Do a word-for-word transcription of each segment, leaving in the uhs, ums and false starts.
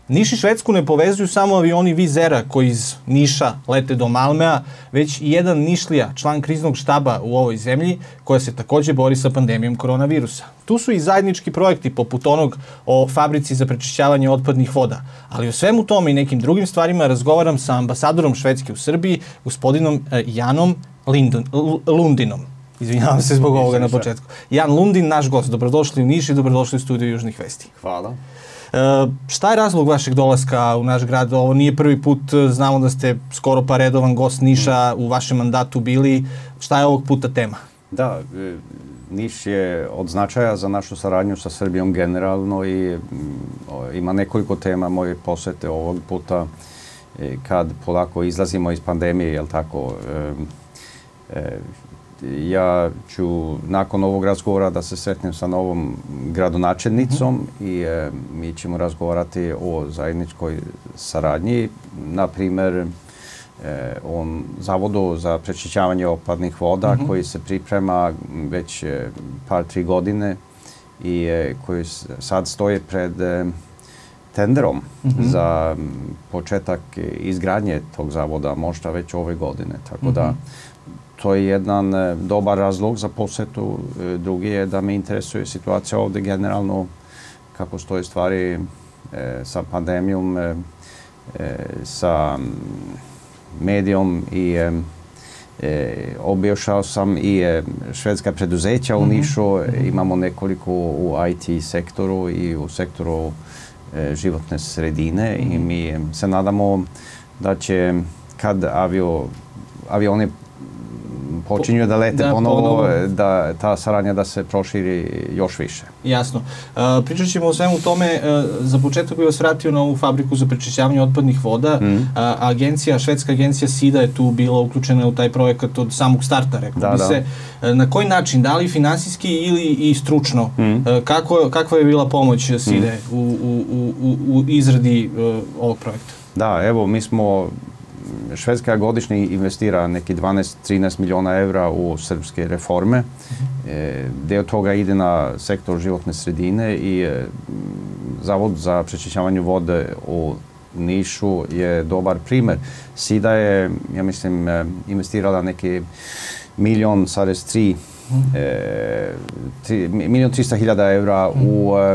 Niš i Švedsku ne povezuju samo avioni Vizera koji iz Niša lete do Malmea, već i jedan Nišlija, član kriznog štaba u ovoj zemlji, koja se takođe bori sa pandemijom koronavirusa. Tu su i zajednički projekti poput onog o fabrici za prečišćavanje otpadnih voda. Ali o svemu tome i nekim drugim stvarima razgovaram sa ambasadorom Švedske u Srbiji, gospodinom Janom Lindon, Lundinom. Izvinjavam se zbog ovoga na početku. Jan Lundin, naš gost. Dobrodošli u Niš i dobrodošli u studiju Južnih vesti. Hvala. E, šta je razlog vašeg dolaska u naš grad? Ovo nije prvi put, znamo da ste skoro pa redovan gost Niša u vašem mandatu bili. Šta je ovog puta tema? Da, Niš je od značaja za našu saradnju sa Srbijom generalno i ima nekoliko tema moje posete ovog puta kad polako izlazimo iz pandemije, jel tako? E, e, Ja ću nakon ovog razgovora da se sretnem sa novom gradonačelnicom mm-hmm. i e, mi ćemo razgovarati o zajedničkoj saradnji. Na primer, e, o zavodu za prečišćavanje otpadnih voda mm-hmm. koji se priprema već e, par, tri godine i e, koji sad stoje pred e, tenderom mm-hmm. za početak izgradnje tog zavoda, možda već ove godine. Tako mm-hmm. da to je jedan dobar razlog za posetu. Drugi je da me interesuje situacija ovde generalno, kako stoje stvari e, sa pandemijom, e, sa medijom i e, objašnjavao sam i e, švedska preduzeća u Nišu. Mm-hmm. Imamo nekoliko u I T sektoru i u sektoru e, životne sredine mm-hmm. i mi se nadamo da će kad avio, avioni počinju da lete da, ponovo, ponovo, da ta saradnja da se proširi još više. Jasno. Uh, pričat ćemo o svemu tome. Uh, za početak bih vas vratio na ovu fabriku za prečišćavanje otpadnih voda. Mm. Uh, agencija, švedska agencija SIDA je tu bila uključena u taj projekat od samog starta, rekao da, bi da. se. Uh, na koji način? Da li finansijski ili i stručno? Mm. Uh, kako, kakva je bila pomoć SIDA mm. u, u, u, u izradi uh, ovog projekta? Da, evo, mi smo Švedska godišnje investira neki dvanaest do trinaest miliona evra u srpske reforme. Mm-hmm. E, deo toga ide na sektor životne sredine i e, Zavod za prečišćavanje vode u Nišu je dobar primer. SIDA je, ja mislim, investirala neki milion zarez tri, mm-hmm. e, tri, milion trista hiljada evra mm-hmm. u e,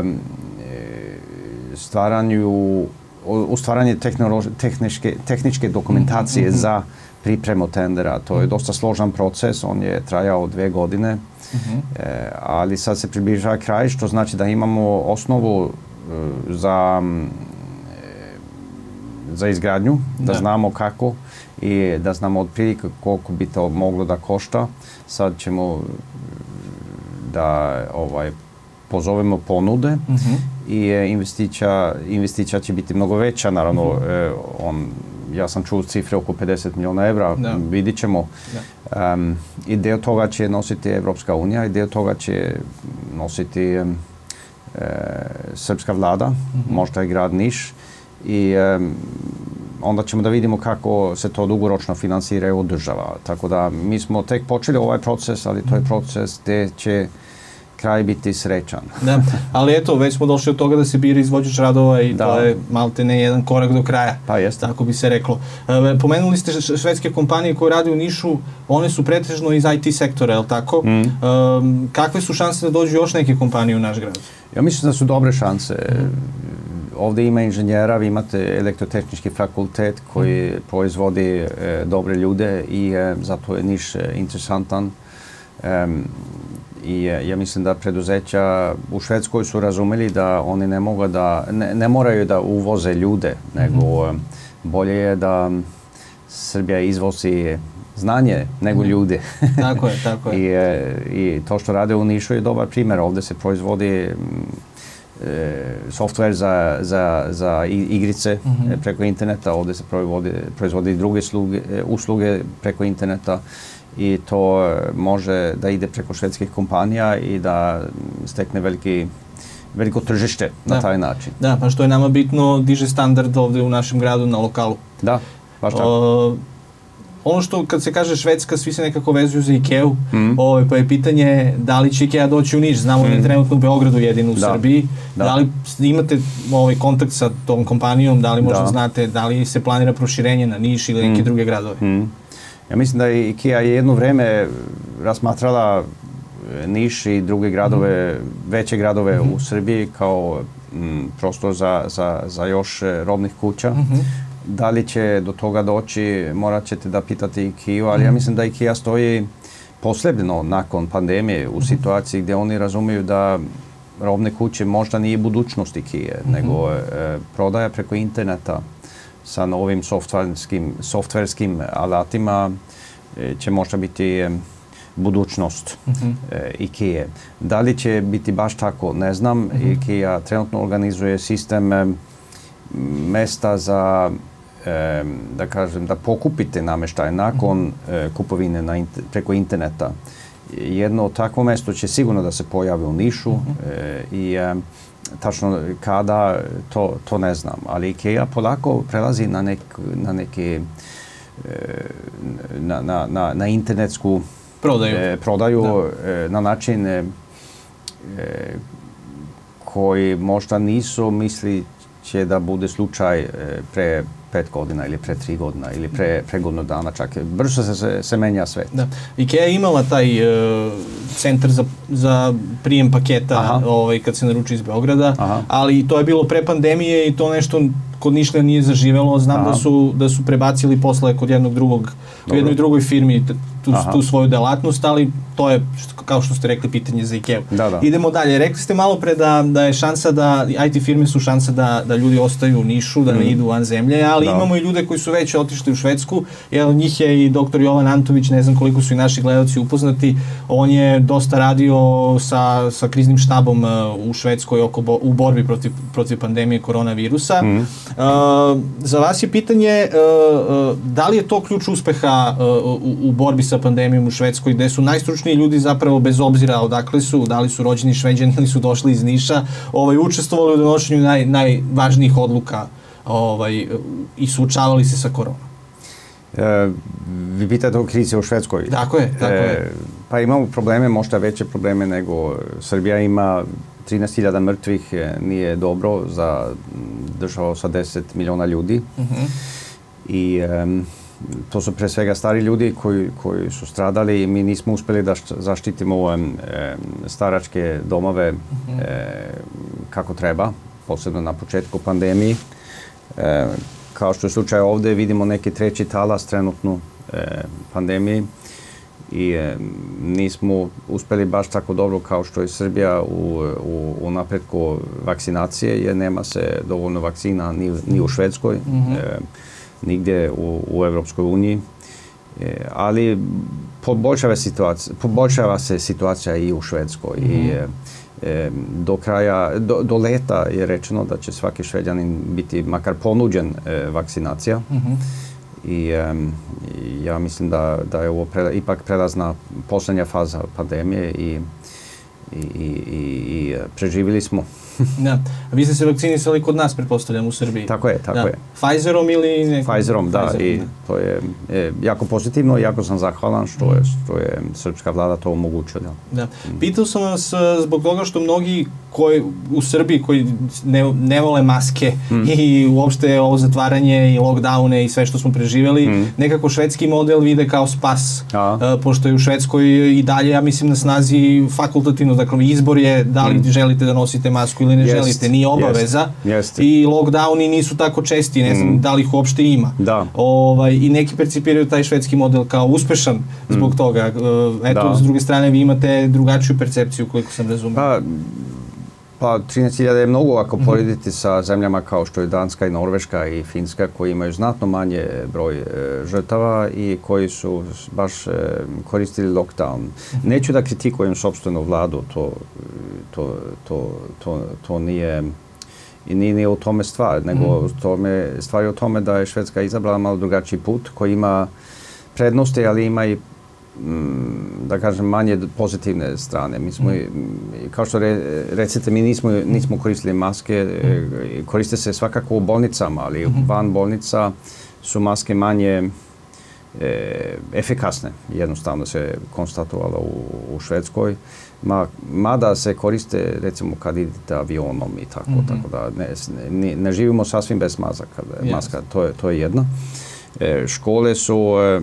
stvaranju u stvaranje tehničke, tehničke dokumentacije mm-hmm. za pripremu tendera. To je dosta složan proces, on je trajao dve godine, mm-hmm. e, ali sad se približava kraj, što znači da imamo osnovu e, za, e, za izgradnju, da. da znamo kako i da znamo otprilike koliko bi to moglo da košta. Sad ćemo da ovaj, pozovemo ponude mm-hmm. i investicija, investicija će biti mnogo veća, naravno, mm-hmm. e, on, ja sam čuo cifre oko pedeset miliona evra, da. Vidit ćemo. Da. Um, I deo toga će nositi Evropska unija i deo toga će nositi e, srpska vlada, mm-hmm. možda i grad Niš. I e, onda ćemo da vidimo kako se to dugoročno finansira i održava. Tako da mi smo tek počeli ovaj proces, ali to je proces gde će kraj biti srećan. Da, ali eto, već smo došli od toga da se bira izvođač radova i da. To je malte ne jedan korak do kraja. Pa jeste. Tako bi se reklo. E, pomenuli ste švedske kompanije koje rade u Nišu, one su pretežno iz I T sektora, je li tako? Mm. E, kakve su šanse da dođu još neke kompanije u naš grad? Ja mislim da su dobre šanse. Mm. Ovde ima inženjera, vi imate elektrotehnički fakultet koji mm. proizvodi e, dobre ljude i e, zato je Niš e, interesantan. E, I ja mislim da preduzeća u Švedskoj su razumeli da oni ne mogu da, ne, ne moraju da uvoze ljude, nego mm-hmm. bolje je da Srbija izvozi znanje nego mm-hmm. ljude. Tako je, tako je. I, I to što rade u Nišu je dobar primjer. Ovde se proizvodi e, software za, za, za igrice mm-hmm. preko interneta, ovde se proizvodi, proizvodi druge sluge, usluge preko interneta. I to može da ide preko švedskih kompanija i da stekne veliki, veliko tržište na da. Taj način. Da, pa što je nama bitno, diže standard ovde u našem gradu na lokalu. Da, baš tako. O, ono što kad se kaže Švedska, svi se nekako vezuju za Ikeu, mm. Ove, pa je pitanje da li će Ikea doći u Niš, znamo mm. da je trenutno u Beogradu jedino u da. Srbiji, da. da li imate ovaj kontakt sa tom kompanijom, da li možda da. znate, da li se planira proširenje na Niš ili neke mm. druge gradove? Mm. Ja mislim da je Ikea jedno vreme razmatrala Niš i druge gradove, mm. veće gradove mm-hmm. u Srbiji kao m, prostor za, za, za još robnih kuća. Mm-hmm. Da li će do toga doći, morat ćete da pitate Ikeu, ali mm-hmm. ja mislim da Ikea stoji posljedno nakon pandemije u mm-hmm. situaciji gdje oni razumiju da robne kuće možda nije budućnost Ikea, mm-hmm. nego e, prodaja preko interneta sa novim softverskim, softverskim alatima e, će možda biti e, budućnost mm-hmm. e, Ikea. Da li će biti baš tako, ne znam. Mm-hmm. Ikea trenutno organizuje sistem e, mesta za, e, da kažem, da pokupite namještaj nakon mm-hmm. e, kupovine na inter, preko interneta. Jedno takvo mesto će sigurno da se pojavi u Nišu mm-hmm. e, i e, tačno kada, to, to ne znam. Ali Ikea polako prelazi na, nek, na neke e, na, na, na, na internetsku prodaju, e, prodaju e, na način e, koji možda nisu misli će da bude slučaj e, pre pet godina ili pre tri godina ili pre, pre godinu dana čak. Brzo se, se, se menja svet. Da. Ikea je imala taj uh, centar za, za prijem paketa ovaj, kad se naruči iz Beograda, Aha. ali to je bilo pre pandemije i to nešto kod Nišlija nije zaživelo. Znam da su, da su prebacili posle kod jednog drugog, u jednoj drugoj firmi tu, tu svoju delatnost, ali to je, kao što ste rekli, pitanje za Ikeu. Da, da. Idemo dalje. Rekli ste malo pre da, da je šansa da, I T firme su šansa da, da ljudi ostaju u Nišu, da mm. ne idu van zemlje, ali da. imamo i ljude koji su već otišli u Švedsku. Jedan od njih je i doktor Jovan Antović, ne znam koliko su i naši gledalci upoznati. On je dosta radio sa, sa kriznim štabom u Švedskoj oko bo, u borbi protiv, protiv pandemije koronavirusa. Mm. Uh, za vas je pitanje uh, uh, da li je to ključ uspeha uh, u, u borbi sa pandemijom u Švedskoj, gde su najstručniji ljudi zapravo bez obzira odakle su, da li su rođeni Šveđani ili su došli iz Niša, ovaj, učestvovali u donošenju naj, najvažnijih odluka ovaj, i suočavali se sa koronom. E, vi pitate o krizi u Švedskoj. Tako je, tako e, je. Pa imamo probleme, možda veće probleme nego Srbija ima. trinaest hiljada mrtvih nije dobro za državu sa deset miliona ljudi. Mm-hmm. I um, to su pre svega stari ljudi koji, koji su stradali i mi nismo uspjeli da zaštitimo um, staračke domove mm-hmm. e, kako treba, posebno na početku pandemije. E, kao što je slučaj ovdje, vidimo neki treći talas trenutnu e, pandemiji i e, nismo uspjeli baš tako dobro kao što je Srbija u, u, u napretku vakcinacije, jer nema se dovoljno vakcina ni, ni u Švedskoj, mm-hmm. e, nigdje u, u Evropskoj uniji. E, ali poboljšava, situacija, poboljšava se situacija i u Švedskoj. Mm-hmm. I, e, do kraja, do, do leta je rečeno da će svaki Šveđanin biti makar ponuđen e, vakcinacija. Mm-hmm. I um, ja mislim da, da je ovo pre, ipak prelazna posljednja faza pandemije i, i, i, i preživjeli smo. Da. A vi ste se vakcinisali kod nas, pretpostavljam, u Srbiji. Tako je, tako da. je. Pfizerom ili nekom? Pfizerom, da. Pfizerom, i da. To je, je jako pozitivno i jako sam zahvalan što je, što je srpska vlada to omogućila. Da. Mm. Pitao sam vas zbog toga što mnogi koji u Srbiji koji ne, ne vole maske mm. i uopšte ovo zatvaranje i lockdowne i sve što smo preživjeli, mm. nekako švedski model vide kao spas. Uh, pošto je u Švedskoj i dalje, ja mislim, na snazi fakultativno, dakle izbor je da li mm. želite da nosite masku ili ne jest, želite, nije obaveza. Jest, jest. I lockdowni nisu tako česti, ne znam mm. da li ih uopšte ima. Da. Ovaj, I neki percipiraju taj švedski model kao uspešan zbog mm. toga. Uh, eto, da. S druge strane, vi imate drugačiju percepciju, koliko sam razumio. Pa, Pa trinaest hiljada je mnogo ako mm-hmm. porediti sa zemljama kao što je Danska i Norveška i Finska koji imaju znatno manje broj e, žrtava i koji su baš e, koristili lockdown. Mm-hmm. Neću da kritikujem sopstvenu vladu, to, to, to, to, to nije, i nije, nije u tome stvar, nego mm-hmm. tome, stvar je o tome da je Švedska izabrala malo drugačiji put koji ima prednosti, ali ima i da kažem, manje pozitivne strane. Mi smo, mm. kao što re, recite, mi nismo, nismo koristili maske, mm. koriste se svakako u bolnicama, ali mm-hmm. van bolnica su maske manje e, efikasne. Jednostavno se konstatovalo u, u Švedskoj. Ma, mada se koriste, recimo, kad idete avionom i tako, mm-hmm. tako da ne, ne, ne živimo sasvim bez mazaka, yes. maska, to je, to je jedno. E, škole su e,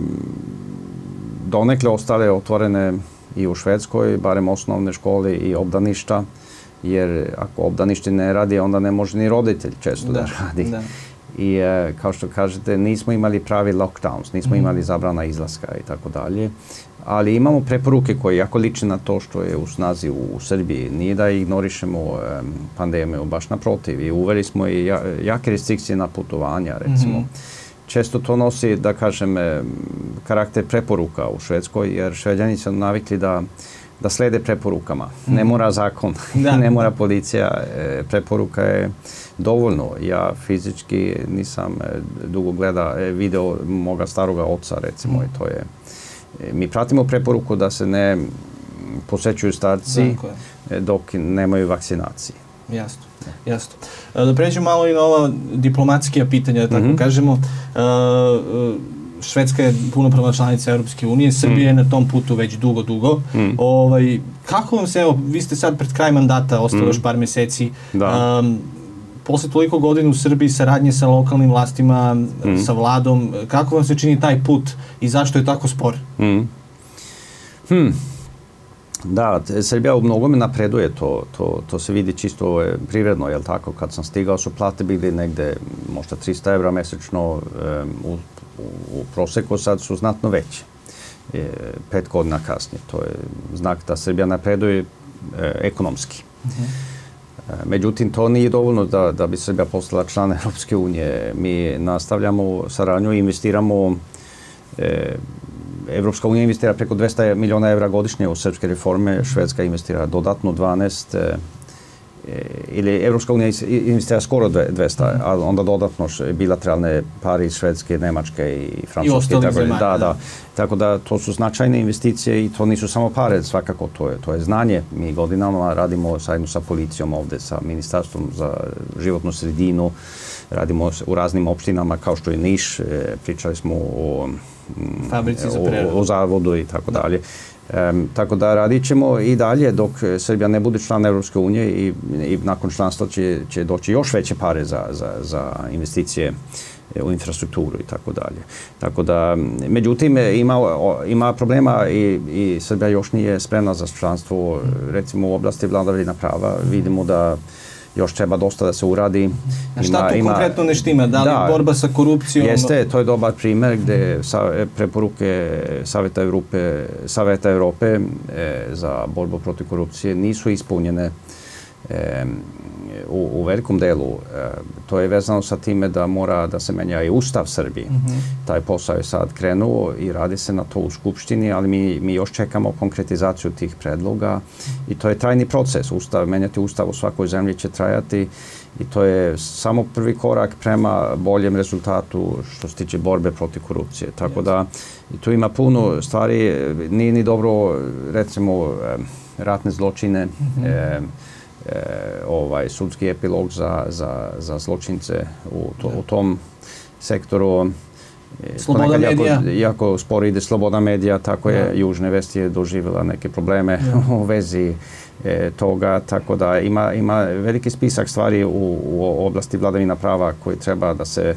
donekle ostale otvorene i u Švedskoj, barem osnovne škole i obdaništa, jer ako obdanište ne radi, onda ne može ni roditelj često da, da radi. Da. I e, kao što kažete, nismo imali pravi lockdowns, nismo mm. imali zabrana izlaska i tako dalje, ali imamo preporuke koje jako liče na to što je u snazi u, u Srbiji. Nije da ignorišemo e, pandemiju, baš naprotiv. I uveli smo i ja, jake restrikcije na putovanja, recimo. Mm. Često to nosi, da kažem, e, karakter preporuka u Švedskoj, jer Šveđani su navikli da da slede preporukama. Mm. Ne mora zakon, ne mora policija. E, preporuka je dovoljno. Ja fizički nisam e, dugo gleda e, video moga staroga oca, recimo. Mm. I to je, e, mi pratimo preporuku da se ne posećuju starci e, dok nemaju vakcinacije. Jasno, jasno. Da pređemo malo i na ova diplomatskija pitanja, da tako mm-hmm. kažemo. Uh, Švedska je punopravna članica Europske unije, Srbija mm. je na tom putu već dugo, dugo. Mm. Ovaj, kako vam se, evo, vi ste sad pred kraj mandata, ostalo mm. još par meseci, um, posle toliko godina u Srbiji, saradnje sa lokalnim vlastima, mm. sa vladom, kako vam se čini taj put i zašto je tako spor? Mm. Hmm. Da, Srbija u mnogome napreduje, to, to, to se vidi čisto e, privredno, jel tako? Kad sam stigao su plate bili negde možda trista evra mesečno, e, u, u proseku sad su znatno veće, e, pet godina kasnije. To je znak da Srbija napreduje e, ekonomski. Mm-hmm. E, međutim, to nije dovoljno da, da bi Srbija postala član Europske unije. Mi nastavljamo saradnju i investiramo e, Evropska unija investira preko dvesta miliona evra godišnje u srpske reforme, Švedska investira dodatno dvanaest, e, ili Evropska unija investira skoro dvesta, a onda dodatno bilateralne pari Švedske, Nemačke i Francuske. I ostalih zemalja. Da, da. Tako da to su značajne investicije i to nisu samo pare, svakako to je, to je znanje. Mi godinama radimo zajedno sa policijom ovde, sa Ministarstvom za životnu sredinu, radimo u raznim opštinama kao što je Niš, pričali smo o fabrici za preradu, o, o zavodu i tako dalje. Um, tako da radit ćemo i dalje dok Srbija ne bude član Europske unije i, i nakon članstva će, će doći još veće pare za, za, za investicije u infrastrukturu i tako dalje. Tako da, međutim, ima, ima problema i, i Srbija još nije spremna za članstvo, recimo u oblasti vladavine prava. Vidimo da još treba dosta da se uradi. A šta tu konkretno ne štima? Da li da, borba sa korupcijom? Jeste, to je dobar primjer gde sa, preporuke Saveta Evrope, Saveta Evrope e, za borbu protiv korupcije nisu ispunjene e, u, u velikom delu. E, to je vezano sa time da mora da se menja i Ustav Srbiji. Mm-hmm. Taj posao je sad krenuo i radi se na to u Skupštini, ali mi, mi još čekamo konkretizaciju tih predloga i to je trajni proces. Ustav, menjati Ustav u svakoj zemlji će trajati i to je samo prvi korak prema boljem rezultatu što se tiče borbe protiv korupcije. Tako yes. da i tu ima puno stvari, nije ni dobro, recimo, ratne zločine, mm-hmm. e, E, ovaj sudski epilog za, za, za zločince u, to, u tom sektoru. Sloboda medija. Jako, jako sporo ide sloboda medija, tako je. Da. Južne vesti je doživjela neke probleme da. u vezi e, toga, tako da ima, ima veliki spisak stvari u, u oblasti vladavina prava koji treba da se,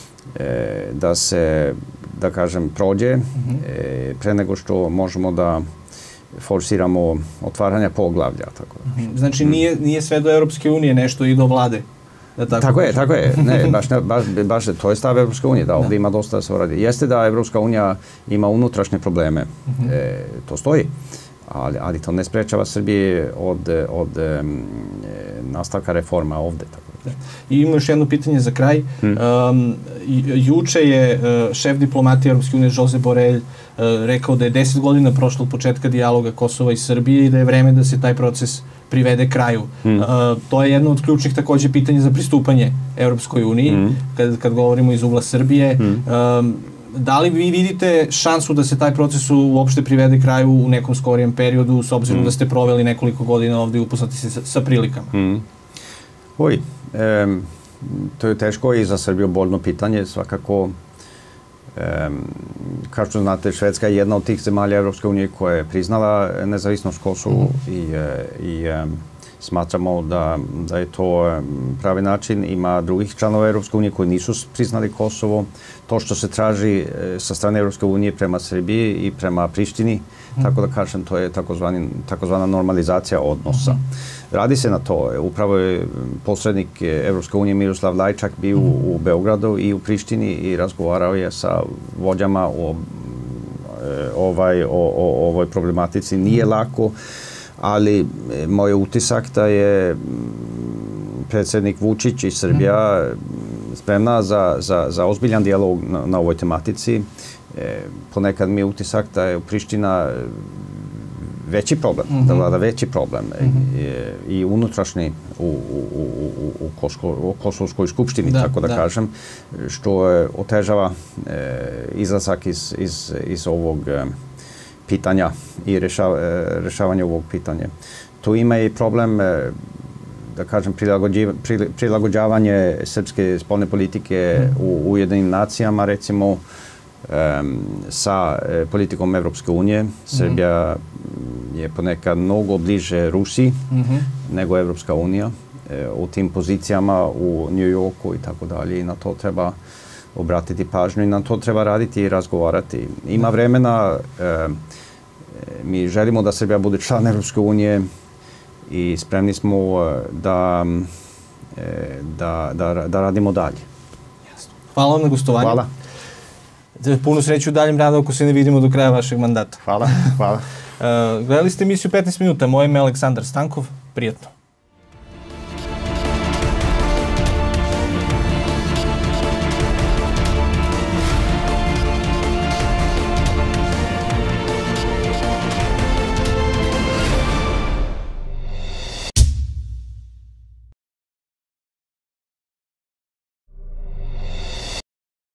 e, da se, da kažem, prođe mm-hmm. e, pre nego što možemo da forsiramo otvaranja poglavlja. Tako da. Znači nije, nije sve do Europske unije nešto i do vlade? Da tako tako je, tako je. Ne, baš, baš, baš to je stav Europske unije, da ovdje da. ima dosta da se uradi. Jeste da Europska unija ima unutrašnje probleme, uh-huh. e, to stoji, ali, ali to ne sprečava Srbije od, od e, nastavka reforma ovdje. Tako. I imamo još jedno pitanje za kraj. Hmm. Um, juče je uh, šef diplomatije Europske unije Josep Borrell uh, rekao da je deset godina prošlo od početka dijaloga Kosova i Srbije i da je vreme da se taj proces privede kraju. Hmm. Uh, to je jedno od ključnih također pitanja za pristupanje Europskoj uniji, hmm. kad, kad govorimo iz ugla Srbije. Hmm. Um, da li vi vidite šansu da se taj proces uopšte privede kraju u nekom skorijem periodu, s obzirom hmm. da ste proveli nekoliko godina ovdje i upoznati se sa, sa prilikama? Hmm. Oj, e, to je teško i za Srbiju boljno pitanje. Svakako, e, kao što znate, Švedska je jedna od tih zemalja Evropske unije koja je priznala nezavisnost Kosovu mm-hmm. i, i smatramo da, da je to pravi način. Ima drugih članova Evropske unije koji nisu priznali Kosovo. To što se traži sa strane Evropske unije prema Srbiji i prema Prištini, mm-hmm. tako da kažem, to je takozvani, takozvana normalizacija odnosa. Mm-hmm. Radi se na to. Upravo je posrednik Evropske unije Miroslav Lajčak bio mm-hmm. u Beogradu i u Prištini i razgovarao je sa vođama o, ovaj, o, o ovoj problematici. Nije lako, ali moj utisak da je predsjednik Vučić i Srbija spremna za, za, za ozbiljan dijalog na, na ovoj tematici. E, ponekad mi je utisak da je Priština veći problem, mm-hmm. da vlada veći problem mm-hmm. i, i unutrašnji u, u, u, u, Kosko, u Kosovskoj skupštini, da, tako da, da kažem, što je otežava e, izlazak iz, iz, iz ovog e, pitanja i rešav, e, rešavanje ovog pitanja. Tu ima i problem, e, da kažem, prilagođavanje srpske spoljne politike mm. u Ujedinim nacijama, recimo, Um, sa e, politikom Evropske unije. Srbija mm-hmm. je ponekad mnogo bliže Rusiji mm-hmm. nego Evropska unija e, u tim pozicijama u New Yorku i tako dalje i na to treba obratiti pažnju i na to treba raditi i razgovarati. Ima vremena, e, mi želimo da Srbija bude član Evropske unije i spremni smo da, e, da, da, da radimo dalje. Jasno. Hvala vam na gostovanju. Hvala. Puno sreću u daljem radu ako se ne vidimo do kraja vašeg mandata. Hvala, hvala. uh, gledali ste emisiju petnaest minuta. Moje ime je Aleksandar Stankov. Prijatno.